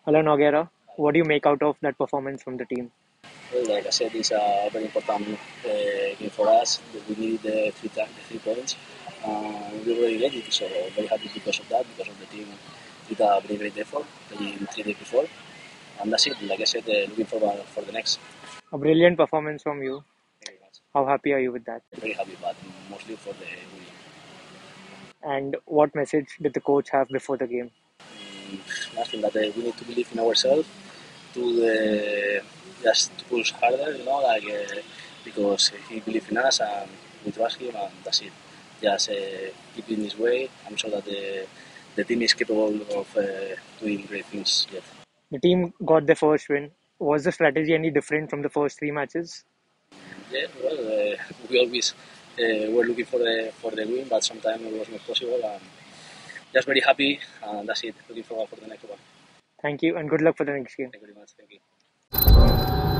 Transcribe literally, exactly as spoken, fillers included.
Hello Noguera, what do you make out of that performance from the team? Well, like I said, it's a very important uh, game for us. We need the three, the three points. Uh, we already get it, so very happy because of that, because of the team did a very great effort playing three days before. And that's it. Like I said, uh, looking forward for the next. A brilliant performance from you. Very much. How happy are you with that? Very happy, but mostly for the winning. And what message did the coach have before the game? Mm, nothing that uh, we need to believe in ourselves, to uh, just to push harder, you know, like uh, because he believes in us and we trust him, and that's it. Just uh, keep in his way. I'm sure that the the team is capable of uh, doing great things yet. The team got their first win. Was the strategy any different from the first three matches? Yeah, well, uh, we always uh, were looking for the for the win, but sometimes it was not possible. And just very happy, and that's it. Looking forward for the next one. Thank you and good luck for the next game. Thank you very much. Thank you.